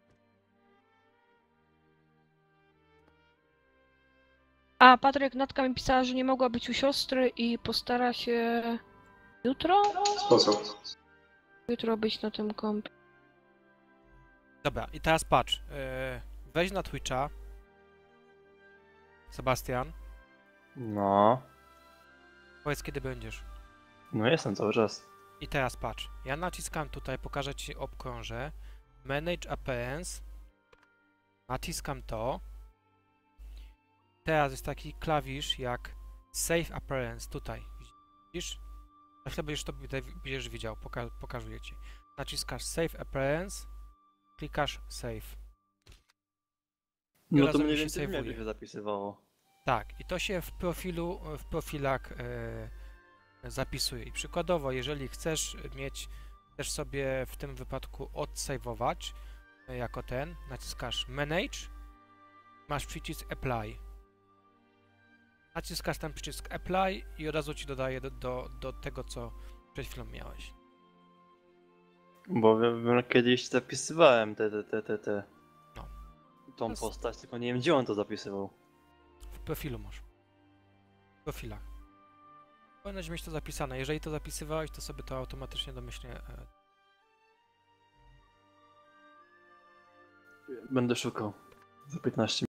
A, Patryk, Natka mi pisała, że nie mogła być u siostry i postara się... Jutro? Spoko. Jutro być na tym kompie. Dobra, i teraz patrz. Weź na Twitcha. Sebastian. No. Powiedz kiedy będziesz. No jestem cały czas. I teraz patrz. Ja naciskam tutaj, pokażę ci obkrążę. Manage Appearance. Naciskam to. Teraz jest taki klawisz jak Save Appearance tutaj. Widzisz? Za chwilę będziesz widział. Pokażę ci. Naciskasz Save Appearance. Klikasz Save. No to razem mniej się więcej sejwuje. mnie się zapisywało. Tak, i to się w profilach zapisuje. I przykładowo, jeżeli chcesz sobie w tym wypadku odsejwować jako ten, naciskasz Manage, masz przycisk Apply. Naciskasz ten przycisk Apply i od razu ci dodaje do tego, co przed chwilą miałeś. Bo kiedyś zapisywałem No. tą postać, tylko nie wiem gdzie on to zapisywał. W profilu masz. W profilach. Powinieneś mieć to zapisane. Jeżeli to zapisywałeś, to sobie to automatycznie domyślnie... Będę szukał. Za 15